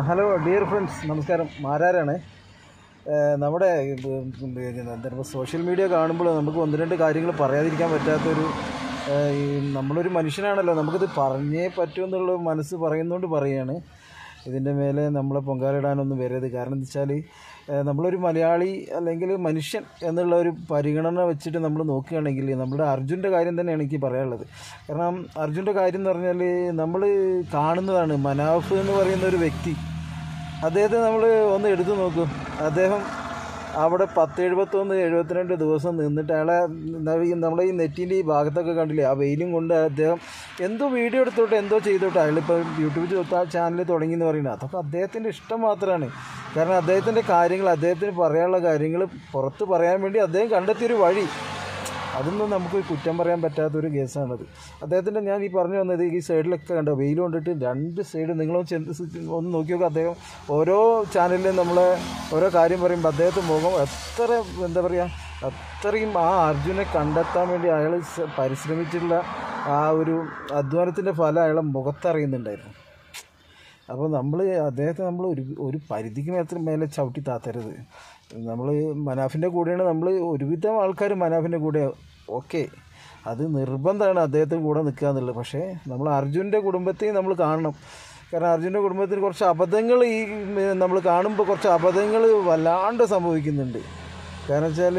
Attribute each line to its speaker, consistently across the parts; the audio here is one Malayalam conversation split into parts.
Speaker 1: ഹലോ ഡിയർ ഫ്രണ്ട്സ്, നമസ്കാരം. മാരാരാണ്. നമ്മുടെ എന്താ സോഷ്യൽ മീഡിയ കാണുമ്പോൾ നമുക്ക് ഒന്ന് രണ്ട് കാര്യങ്ങൾ പറയാതിരിക്കാൻ പറ്റാത്തൊരു നമ്മളൊരു മനുഷ്യനാണല്ലോ, നമുക്കിത് പറഞ്ഞേ പറ്റുമെന്നുള്ള മനസ്സ് പറയുന്നതുകൊണ്ട് പറയുകയാണ്. ഇതിൻ്റെ മേലെ നമ്മളെ പൊങ്കാലിടാനൊന്നും വരരുത്. കാരണം എന്താ വെച്ചാൽ നമ്മളൊരു മലയാളി അല്ലെങ്കിൽ മനുഷ്യൻ എന്നുള്ള ഒരു പരിഗണന വെച്ചിട്ട് നമ്മൾ നോക്കുകയാണെങ്കിൽ നമ്മുടെ അർജുൻ്റെ കാര്യം തന്നെയാണ് എനിക്ക് പറയാനുള്ളത്. കാരണം അർജുൻ്റെ കാര്യം എന്ന് പറഞ്ഞാൽ നമ്മൾ കാണുന്നതാണ്. മനാഫ് എന്ന് പറയുന്ന ഒരു വ്യക്തി, അദ്ദേഹത്തെ നമ്മൾ ഒന്ന് എടുത്തു നോക്കും. അദ്ദേഹം അവിടെ 72 ദിവസം നിന്നിട്ട് അയാളെ നമ്മുടെ ഈ നെറ്റിൻ്റെ ഈ ഭാഗത്തൊക്കെ കണ്ടില്ലേ, ആ വെയിലും കൊണ്ട് അദ്ദേഹം എന്തോ വീഡിയോ എടുത്തോട്ടെ, എന്തോ ചെയ്തോട്ടെ. അയാളിപ്പോൾ യൂട്യൂബ് ചാനൽ തുടങ്ങി എന്ന് പറയുന്നത് അതൊക്കെ അദ്ദേഹത്തിൻ്റെ ഇഷ്ടം മാത്രമാണ്. കാരണം അദ്ദേഹത്തിൻ്റെ കാര്യങ്ങൾ, അദ്ദേഹത്തിന് പറയാനുള്ള കാര്യങ്ങൾ പുറത്ത് പറയാൻ വേണ്ടി അദ്ദേഹം കണ്ടെത്തിയൊരു വഴി, അതൊന്നും നമുക്ക് കുറ്റം പറയാൻ പറ്റാത്തൊരു കേസാണത്. അദ്ദേഹത്തിൻ്റെ ഞാൻ ഈ പറഞ്ഞു വന്നത് ഈ സൈഡിലൊക്കെ കണ്ടോ വെയിൽ കൊണ്ടിട്ട് രണ്ട് സൈഡ് ഒന്ന് നോക്കി നോക്കുക. അദ്ദേഹം ഓരോ ചാനലിലും നമ്മളെ ഓരോ കാര്യം പറയുമ്പോൾ അദ്ദേഹത്തെ മുഖം എത്ര എന്താ പറയുക, അത്രയും ആ അർജുനെ കണ്ടെത്താൻ വേണ്ടി അയാൾ പരിശ്രമിച്ചിട്ടുള്ള ആ ഒരു അധ്വാനത്തിൻ്റെ ഫലം അയാളെ മുഖത്തറിയുന്നുണ്ടായിരുന്നു. അപ്പോൾ അദ്ദേഹത്തെ നമ്മൾ ഒരു പരിധിക്ക് മേലെ ചവിട്ടി താത്തരുത്. നമ്മൾ മനാഫിൻ്റെ കൂടെയാണ്, നമ്മൾ ഒരുവിധം ആൾക്കാർ മനാഫിൻ്റെ കൂടെ ഓക്കെ, അത് നിർബന്ധമാണ് അദ്ദേഹത്തിന് കൂടെ നിൽക്കുക എന്നുള്ളത്. പക്ഷേ നമ്മൾ അർജുൻ്റെ കുടുംബത്തെയും നമ്മൾ കാണണം. കാരണം അർജുൻ്റെ കുടുംബത്തിന് കുറച്ച് അബദ്ധങ്ങൾ നമ്മൾ കാണുമ്പോൾ കുറച്ച് അബദ്ധങ്ങൾ വല്ലാണ്ട് സംഭവിക്കുന്നുണ്ട്. കാരണം വെച്ചാൽ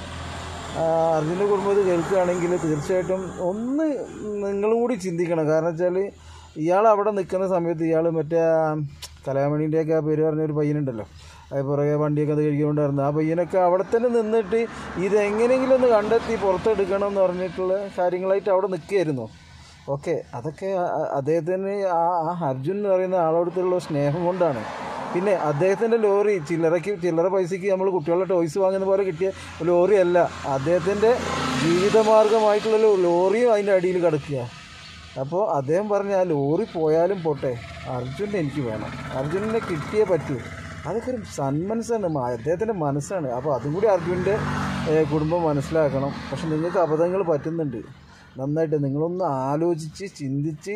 Speaker 1: അർജുൻ്റെ കുടുംബത്തിൽ കേൾക്കുകയാണെങ്കിൽ തീർച്ചയായിട്ടും ഒന്ന് നിങ്ങളും കൂടി ചിന്തിക്കണം. കാരണം വെച്ചാൽ ഇയാൾ അവിടെ നിൽക്കുന്ന സമയത്ത് ഇയാൾ മറ്റേ കലാമണീൻ്റെയൊക്കെ പേര് പറഞ്ഞൊരു പയ്യനുണ്ടല്ലോ, അത് പുറകെ വണ്ടിയൊക്കെ അത് കഴിക്കൊണ്ടായിരുന്നു. ആ പയ്യനൊക്കെ അവിടെ തന്നെ നിന്നിട്ട് ഇതെങ്ങനെയെങ്കിലും ഒന്ന് കണ്ടെത്തി പുറത്തെടുക്കണം എന്ന് പറഞ്ഞിട്ടുള്ള കാര്യങ്ങളായിട്ട് അവിടെ നിൽക്കുകയായിരുന്നു. ഓക്കെ, അതൊക്കെ അദ്ദേഹത്തിന് ആ അർജുൻ എന്ന് പറയുന്ന ആളോടത്തുള്ള സ്നേഹം കൊണ്ടാണ്. പിന്നെ അദ്ദേഹത്തിൻ്റെ ലോറി ചില്ലറ പൈസയ്ക്ക് നമ്മൾ കുട്ടികളുടെ ടോയ്സ് വാങ്ങുന്ന പോലെ കിട്ടിയ ലോറി അല്ല, അദ്ദേഹത്തിൻ്റെ ജീവിതമാർഗമായിട്ടുള്ള ലോറിയും അതിൻ്റെ അടിയിൽ കിടക്കുക. അപ്പോൾ അദ്ദേഹം പറഞ്ഞ ആ ലോറി പോയാലും പോട്ടെ, അർജുനെ എനിക്ക് വേണം, അർജുനെ കിട്ടിയേ പറ്റൂ. അതൊക്കെ ഒരു സന്മനസ്സാണ്, അദ്ദേഹത്തിൻ്റെ മനസ്സാണ്. അപ്പോൾ അതും കൂടി അർജുൻ്റെ കുടുംബം മനസ്സിലാക്കണം. പക്ഷെ നിങ്ങൾക്ക് അബദ്ധങ്ങൾ പറ്റുന്നുണ്ട് നന്നായിട്ട്. നിങ്ങളൊന്ന് ആലോചിച്ച് ചിന്തിച്ച്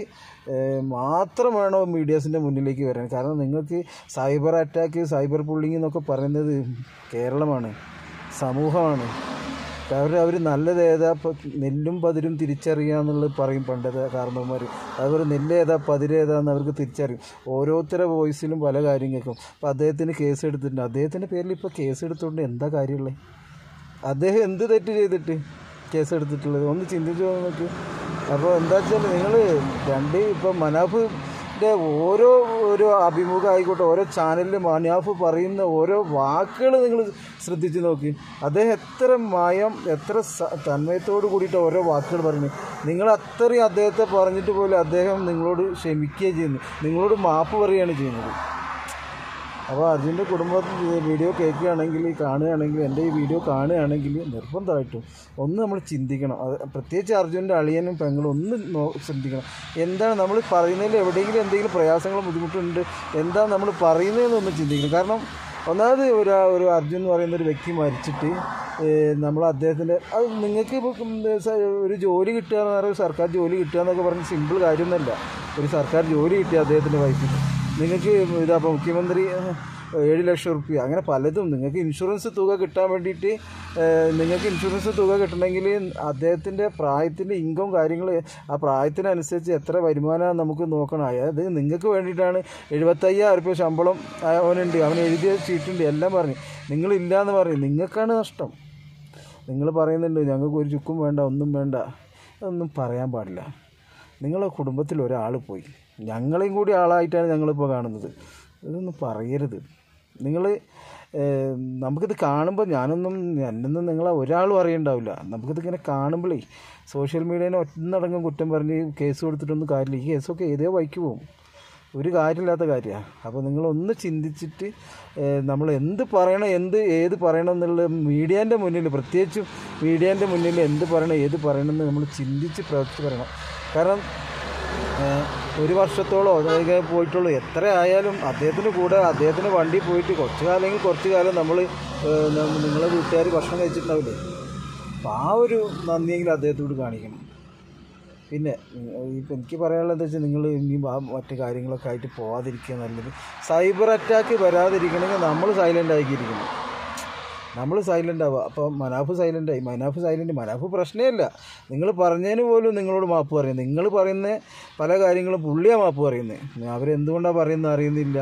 Speaker 1: മാത്രം വേണം മീഡിയാസിൻ്റെ മുന്നിലേക്ക് വരാൻ. കാരണം നിങ്ങൾക്ക് സൈബർ അറ്റാക്ക്, സൈബർ ബുള്ളിങ് എന്നൊക്കെ പറയുന്നത് കേരളമാണ്, സമൂഹമാണ്. അവർ നല്ലത് ഏതാ, നെല്ലും പതിരും തിരിച്ചറിയാമെന്നുള്ളത് പറയും പണ്ടത്തെ കാരണവന്മാർ. അതുപോലെ നെല്ലേതാ പതിരേതാന്ന് അവർക്ക് തിരിച്ചറിയും. ഓരോരുത്തരുടെ വോയിസിലും പല കാര്യം കേൾക്കും. അപ്പോൾ അദ്ദേഹത്തിന് കേസ് എടുത്തിട്ടുണ്ട്. അദ്ദേഹത്തിൻ്റെ പേരിൽ ഇപ്പോൾ കേസ് എടുത്തുകൊണ്ട് എന്താ കാര്യമുള്ളത്? അദ്ദേഹം എന്ത് തെറ്റ് ചെയ്തിട്ട് കേസ് എടുത്തിട്ടുള്ളത് ഒന്ന് ചിന്തിച്ചു നോക്ക്. അപ്പോൾ എന്താ വെച്ചാൽ നിങ്ങൾ ഇപ്പോൾ മനാഫിൻ്റെ ഓരോ അഭിമുഖം ആയിക്കോട്ടെ, ഓരോ ചാനലിൽ മനാഫ് പറയുന്ന ഓരോ വാക്കുകൾ നിങ്ങൾ ശ്രദ്ധിച്ച് നോക്കി. അദ്ദേഹം എത്ര എത്ര തന്മയത്തോട് കൂടിയിട്ട് ഓരോ വാക്കുകൾ പറയുന്നത്. നിങ്ങൾ അത്രയും അദ്ദേഹത്തെ പറഞ്ഞിട്ട് പോലും അദ്ദേഹം നിങ്ങളോട് ക്ഷമിക്കുകയും ചെയ്യുന്നു, നിങ്ങളോട് മാപ്പ് പറയുകയാണ് ചെയ്യുന്നത്. അപ്പോൾ അർജുൻ്റെ കുടുംബത്തിൽ വീഡിയോ കേൾക്കുകയാണെങ്കിൽ, കാണുകയാണെങ്കിൽ, എൻ്റെ ഈ വീഡിയോ കാണുകയാണെങ്കിൽ നിർബന്ധമായിട്ടും ഒന്ന് നമ്മൾ ചിന്തിക്കണം. പ്രത്യേകിച്ച് അർജുൻ്റെ അളിയനും പെങ്ങളും ഒന്ന് ചിന്തിക്കണം. എന്താണ് നമ്മൾ പറയുന്നതിൽ എവിടെയെങ്കിലും എന്തെങ്കിലും പ്രയാസങ്ങളോ ബുദ്ധിമുട്ടുണ്ട്, എന്താണ് നമ്മൾ പറയുന്നതെന്നൊന്ന് ചിന്തിക്കണം. കാരണം ഒന്നാമത് ഒരു അർജുൻ എന്ന് പറയുന്ന ഒരു വ്യക്തി മരിച്ചിട്ട് നമ്മൾ അദ്ദേഹത്തിൻ്റെ അത് നിങ്ങൾക്ക് ഇപ്പോൾ ഒരു ജോലി കിട്ടുക എന്ന് പറയുന്നത്, സർക്കാർ ജോലി കിട്ടുക എന്നൊക്കെ പറഞ്ഞ് സിമ്പിൾ കാര്യമൊന്നുമല്ല. ഒരു സർക്കാർ ജോലി കിട്ടിയ അദ്ദേഹത്തിൻ്റെ വൈഫിന് നിങ്ങൾക്ക് ഇതപ്പോൾ മുഖ്യമന്ത്രി 7 ലക്ഷം റുപ്യ അങ്ങനെ പലതും നിങ്ങൾക്ക് ഇൻഷുറൻസ് തുക കിട്ടാൻ വേണ്ടിയിട്ട്, നിങ്ങൾക്ക് ഇൻഷുറൻസ് തുക കിട്ടണമെങ്കിൽ അദ്ദേഹത്തിൻ്റെ പ്രായത്തിൻ്റെ ഇൻകം കാര്യങ്ങൾ ആ പ്രായത്തിനനുസരിച്ച് എത്ര വരുമാനം നമുക്ക് നോക്കണം. അതായത് നിങ്ങൾക്ക് വേണ്ടിയിട്ടാണ് 75,000 റുപ്യ ശമ്പളം അവനുണ്ട്, അവൻ എഴുതിയ ചീട്ടുണ്ട്, എല്ലാം പറഞ്ഞു. നിങ്ങളില്ല എന്ന് പറയും, നിങ്ങൾക്കാണ് നഷ്ടം. നിങ്ങൾ പറയുന്നുണ്ട് ഞങ്ങൾക്ക് ഒരു ചുക്കും വേണ്ട, ഒന്നും വേണ്ട, അതൊന്നും പറയാൻ പാടില്ല. നിങ്ങളെ കുടുംബത്തിൽ ഒരാൾ പോയി, ഞങ്ങളെയും കൂടി ആളായിട്ടാണ് ഞങ്ങളിപ്പോൾ കാണുന്നത്. ഇതൊന്നും പറയരുത്. നമുക്കിത് കാണുമ്പോൾ എന്നൊന്നും നിങ്ങളെ ഒരാളും അറിയണ്ടാവില്ല. നമുക്കിതിങ്ങനെ കാണുമ്പോഴേ സോഷ്യൽ മീഡിയനെ ഒന്നടങ്കം കുറ്റം പറഞ്ഞ് കേസ് കൊടുത്തിട്ടൊന്നും കാര്യമില്ല. ഈ കേസൊക്കെ ഏതോ വഴിക്ക് പോകും, ഒരു കാര്യമില്ലാത്ത കാര്യമാണ്. അപ്പോൾ നിങ്ങളൊന്ന് ചിന്തിച്ചിട്ട് നമ്മൾ എന്ത് പറയണം, ഏത് പറയണം എന്നുള്ള മീഡിയേൻ്റെ മുന്നിൽ, പ്രത്യേകിച്ചും മീഡിയേൻ്റെ മുന്നിൽ എന്ത് പറയണം, ഏത് പറയണമെന്ന് നമ്മൾ ചിന്തിച്ച് പ്രവർത്തിച്ച് പറയണം. കാരണം 1 വർഷത്തോളം അതൊക്കെ പോയിട്ടുള്ളൂ. എത്ര ആയാലും അദ്ദേഹത്തിന് കൂടെ അദ്ദേഹത്തിന് വണ്ടി പോയിട്ട് കുറച്ച് കാലം നിങ്ങളെ വീട്ടുകാർ ഭക്ഷണം കഴിച്ചിട്ടുണ്ടാവില്ലേ? അപ്പോൾ ആ ഒരു നന്ദിയെങ്കിലും അദ്ദേഹത്തോട് കാണിക്കണം. പിന്നെ ഇപ്പം എനിക്ക് പറയാനുള്ളത് എന്താ വെച്ചാൽ നിങ്ങൾ ഇനി മറ്റു കാര്യങ്ങളൊക്കെ ആയിട്ട് പോകാതിരിക്കുക നല്ലത്. സൈബർ അറ്റാക്ക് വരാതിരിക്കണമെങ്കിൽ നമ്മൾ സൈലൻ്റ് ആക്കിയിരിക്കണം. നമ്മൾ സൈലൻ്റ് ആവുക. അപ്പോൾ മനാഫ് സൈലൻ്റായി. മനാഫ് പ്രശ്നമില്ല. നിങ്ങൾ പറഞ്ഞതിന് പോലും നിങ്ങളോട് മാപ്പ് പറയുന്നത്. നിങ്ങൾ പറയുന്ന പല കാര്യങ്ങളും പുള്ളിയാണ് മാപ്പ് പറയുന്നത്. അവരെന്തുകൊണ്ടാണ് പറയുന്നത് അറിയുന്നില്ല.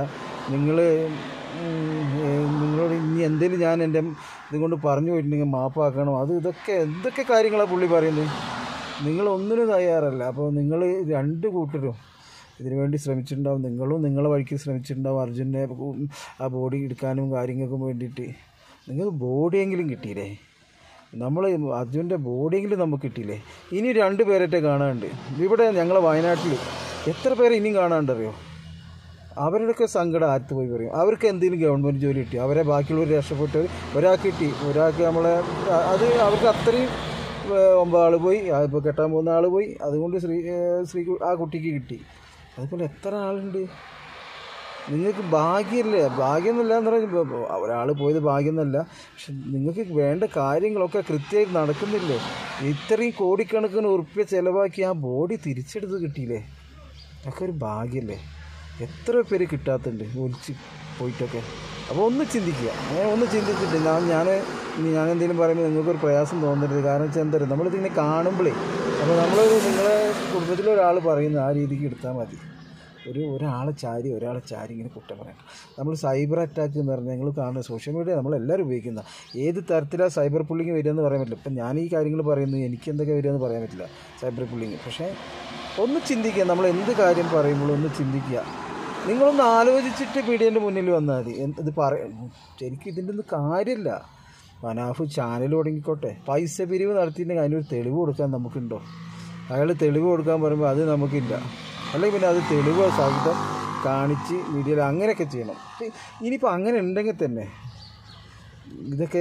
Speaker 1: നിങ്ങളോട് ഇനി എന്തെങ്കിലും ഞാൻ എൻ്റെ ഇതുകൊണ്ട് പറഞ്ഞു പോയിട്ടുണ്ടെങ്കിൽ മാപ്പാക്കണം. എന്തൊക്കെ കാര്യങ്ങളാണ് പുള്ളി പറയുന്നത്. നിങ്ങളൊന്നിനും തയ്യാറല്ല. അപ്പോൾ നിങ്ങൾ രണ്ട് കൂട്ടരും ഇതിനു വേണ്ടി ശ്രമിച്ചിട്ടുണ്ടാവും. നിങ്ങളും നിങ്ങളെ വഴിക്ക് ശ്രമിച്ചിട്ടുണ്ടാവും. അർജുനെ ആ ബോഡി എടുക്കാനും കാര്യങ്ങൾക്കും വേണ്ടിയിട്ട്. നിങ്ങൾക്ക് ബോഡിയെങ്കിലും കിട്ടിയില്ലേ? നമ്മൾ അർജുൻ്റെ ബോഡിയെങ്കിലും നമുക്ക് കിട്ടിയില്ലേ? ഇനി 2 പേരൊക്കെ കാണാനുണ്ട്. ഇവിടെ ഞങ്ങളെ വയനാട്ടിൽ എത്ര പേരെ ഇനിയും കാണാനുണ്ടറിയോ? അവരുടെയൊക്കെ സങ്കടം ആർത്ത് പോയി പറയും. അവർക്ക് എന്തെങ്കിലും ഗവൺമെൻറ് ജോലി കിട്ടി. അവരെ ബാക്കിയുള്ളവർ രക്ഷപ്പെട്ടവർ ഒരാൾക്ക് കിട്ടി. ഒരാൾക്ക് അത് അവർക്ക് അത്രയും 9 ആൾ പോയി. ഇപ്പോൾ കെട്ടാൻ പോകുന്ന ആൾ പോയി. അതുകൊണ്ട് ആ കുട്ടിക്ക് കിട്ടി. അതുപോലെ എത്ര ആളുണ്ട്. നിങ്ങൾക്ക് ഭാഗ്യമല്ലേ? ഭാഗ്യമൊന്നുമില്ല എന്ന് പറഞ്ഞാൽ ഒരാൾ പോയത് ഭാഗ്യമൊന്നുമല്ല. പക്ഷെ നിങ്ങൾക്ക് വേണ്ട കാര്യങ്ങളൊക്കെ കൃത്യമായിട്ട് നടക്കുന്നില്ലേ? ഇത്രയും കോടിക്കണക്കിന് ഉറുപ്പ്യ ചിലവാക്കി ആ ബോഡി തിരിച്ചെടുത്ത് കിട്ടിയില്ലേ? അതൊക്കെ ഒരു ഭാഗ്യമല്ലേ? എത്ര പേര് കിട്ടാത്തുണ്ട് ഒലിച്ച് പോയിട്ടൊക്കെ. അപ്പോൾ ഒന്ന് ചിന്തിക്കുക. അങ്ങനെ ഒന്ന് ചിന്തിച്ചിട്ട് ഞാൻ എന്തെങ്കിലും പറയുമ്പോൾ നിങ്ങൾക്കൊരു പ്രയാസം തോന്നരുത്. കാരണം വെച്ചാൽ എന്താ പറയുക, നമ്മളിതിങ്ങനെ കാണുമ്പോഴേ അപ്പോൾ നിങ്ങളെ കുടുംബത്തിലെ ഒരാൾ പറയുന്ന ആ രീതിക്ക് എടുത്താൽ മതി. ഒരാളെ ചാരി ഇങ്ങനെ കുറ്റം പറയാം. നമ്മൾ സൈബർ അറ്റാക്ക് എന്ന് പറഞ്ഞാൽ ഞങ്ങൾ കാണുന്ന സോഷ്യൽ മീഡിയ നമ്മളെല്ലാവരും ഉപയോഗിക്കുന്ന ഏത് തരത്തിലാണ് സൈബർ പുള്ളിങ് വരികയെന്ന് പറയാൻ പറ്റില്ല. ഇപ്പം ഞാൻ ഈ കാര്യങ്ങൾ പറയുന്നത് എനിക്ക് എന്തൊക്കെ വരികയെന്ന് പറയാൻ പറ്റില്ല സൈബർ പുള്ളിങ്. പക്ഷേ ഒന്ന് ചിന്തിക്കുക. നമ്മൾ എന്ത് കാര്യം പറയുമ്പോഴും ഒന്ന് ചിന്തിക്കുക. നിങ്ങളൊന്ന് ആലോചിച്ചിട്ട് മീഡിയൻ്റെ മുന്നിൽ വന്നാൽ മതി. ഇത് ശരിക്കും ഇതിൻ്റെ ഒന്നും കാര്യമില്ല. മനാഫ് ചാനൽ തുടങ്ങിക്കോട്ടെ. പൈസ പിരിവ് നടത്തിയിട്ടുണ്ടെങ്കിൽ അതിനൊരു തെളിവ് കൊടുക്കാൻ നമുക്കുണ്ടോ? അയാൾ തെളിവ് കൊടുക്കാൻ പറയുമ്പോൾ അത് നമുക്കില്ല. അല്ലെങ്കിൽ പിന്നെ അത് തെളിവ് സഹിതം കാണിച്ച് മീഡിയയിൽ അങ്ങനെയൊക്കെ ചെയ്യണം. ഇനിയിപ്പോൾ അങ്ങനെ ഉണ്ടെങ്കിൽ തന്നെ ഇതൊക്കെ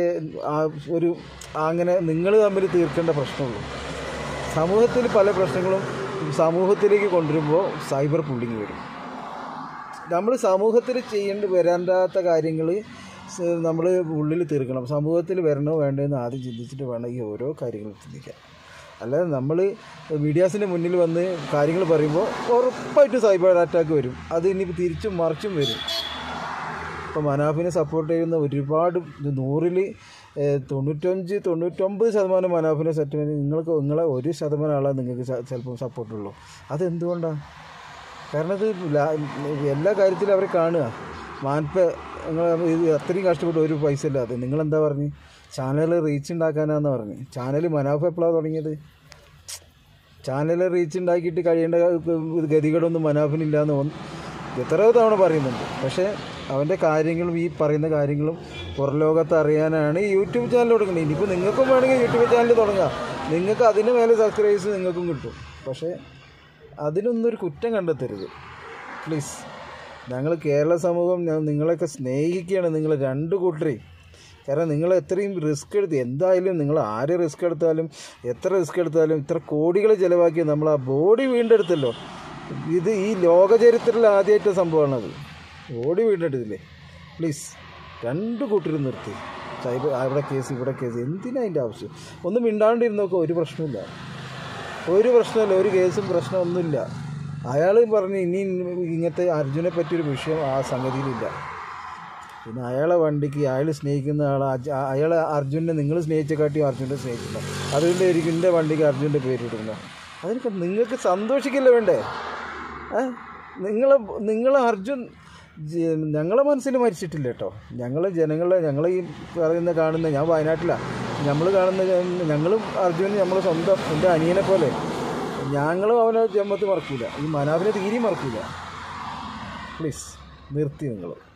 Speaker 1: അങ്ങനെ നിങ്ങൾ തമ്മിൽ തീർക്കേണ്ട പ്രശ്നമുള്ളൂ. സമൂഹത്തിൽ പല പ്രശ്നങ്ങളും സമൂഹത്തിലേക്ക് കൊണ്ടുവരുമ്പോൾ സൈബർ പുള്ളിങ് വരും. നമ്മൾ സമൂഹത്തിൽ വരാണ്ടാത്ത കാര്യങ്ങൾ നമ്മൾ ഉള്ളിൽ തീർക്കണം. സമൂഹത്തിൽ വരണോ വേണ്ടതെന്ന് ആദ്യം ചിന്തിച്ചിട്ട് വേണം ഈ ഓരോ കാര്യങ്ങളും ചിന്തിക്കാൻ. അല്ലാതെ നമ്മൾ മീഡിയാസിൻ്റെ മുന്നിൽ വന്ന് കാര്യങ്ങൾ പറയുമ്പോൾ ഉറപ്പായിട്ടും സൈബർ അറ്റാക്ക് വരും. അത് ഇനിയിപ്പോൾ തിരിച്ചും മറിച്ചും വരും. ഇപ്പോൾ മനാഫിനെ സപ്പോർട്ട് ചെയ്യുന്ന ഒരുപാട് 100ൽ 99% മനാഫിനെ സെറ്റ് നിങ്ങളെ 1% ആളാണ് നിങ്ങൾക്ക് ചിലപ്പോൾ സപ്പോർട്ടുള്ളൂ. അതെന്തുകൊണ്ടാണ്? കാരണം ഇത് എല്ലാ കാര്യത്തിലും അവരെ കാണുക. നിങ്ങൾ അത്രയും കഷ്ടപ്പെട്ട് ഒരു പൈസ ഇല്ലാതെ നിങ്ങളെന്താ പറഞ്ഞ് ചാനൽ റീച്ച് ഉണ്ടാക്കാനാന്ന് പറഞ്ഞ്. ചാനൽ മനാഫ് എപ്പോഴാണ് തുടങ്ങിയത്? ചാനൽ റീച്ച് ഉണ്ടാക്കിയിട്ട് കഴിയേണ്ട ഗതികളൊന്നും മനാഫിനില്ലാന്ന് എത്രയോ തവണ പറയുന്നുണ്ട്. പക്ഷേ അവൻ്റെ കാര്യങ്ങളും ഈ പറയുന്ന കാര്യങ്ങളും പുറം ലോകത്ത് അറിയാനാണ് ഈ യൂട്യൂബ് ചാനൽ തുടങ്ങുന്നത്. ഇനിയിപ്പോൾ നിങ്ങൾക്കും വേണമെങ്കിൽ യൂട്യൂബ് ചാനൽ തുടങ്ങാം. നിങ്ങൾക്ക് അതിന് മേലെ സബ്സ്ക്രൈബേഴ്സ് നിങ്ങൾക്കും കിട്ടും. പക്ഷേ അതിനൊന്നും ഒരു കുറ്റം കണ്ടെത്തരുത് പ്ലീസ്. ഞങ്ങൾ കേരള സമൂഹം നിങ്ങളെയൊക്കെ സ്നേഹിക്കുകയാണ്. നിങ്ങൾ 2 കൂട്ടരെയും. കാരണം നിങ്ങൾ എത്രയും റിസ്ക് എടുത്ത് എന്തായാലും നിങ്ങൾ ആര് റിസ്ക് എടുത്താലും എത്ര റിസ്ക് എടുത്താലും ഇത്ര കോടികൾ ചിലവാക്കി നമ്മൾ ആ ബോഡി വീണ്ടെടുത്തല്ലോ. ഇത് ഈ ലോക ചരിത്രത്തിൽ ആദ്യമായിട്ട് സംഭവമാണത്. ബോഡി വീണ്ടെടുത്തില്ലേ? പ്ലീസ് 2 കൂട്ടരും നിർത്തി. അവിടെ കേസ് ഇവിടെ കേസ് എന്തിനാ അതിൻ്റെ ആവശ്യം? ഒന്നും മിണ്ടാണ്ടിരുന്നൊക്കെ ഒരു പ്രശ്നമില്ല. ഒരു കേസും പ്രശ്നമൊന്നുമില്ല. അയാൾ പറഞ്ഞ് ഇനി ഇങ്ങനത്തെ അർജുനെ പറ്റിയൊരു വിഷയം ആ സംഗതിയിലില്ല. പിന്നെ അയാളെ വണ്ടിക്ക് അയാൾ സ്നേഹിക്കുന്ന അയാൾ അർജുനെ നിങ്ങൾ സ്നേഹിച്ചക്കാട്ടിയും അർജുനെ സ്നേഹിച്ചില്ല. അതുകൊണ്ട് എൻ്റെ വണ്ടിക്ക് അർജുൻ്റെ പേരിടുന്നു. അതിനൊക്കെ നിങ്ങൾക്ക് സന്തോഷിക്കില്ല വേണ്ടേ? നിങ്ങൾ അർജുൻ ഞങ്ങളെ മനസ്സിൽ മരിച്ചിട്ടില്ല കേട്ടോ. ഞങ്ങൾ ഈ കാണുന്ന ഞാൻ വയനാട്ടിലാണ്. ഞങ്ങളും അർജുനും നമ്മൾ സ്വന്തം എൻ്റെ അനിയനെ പോലെ. ഞങ്ങളും അവനെ ജന്മത്തിൽ മറക്കൂല. ഈ മനാഫിനെ തീരെയും മറക്കൂല. പ്ലീസ് നിർത്തി നിങ്ങൾ.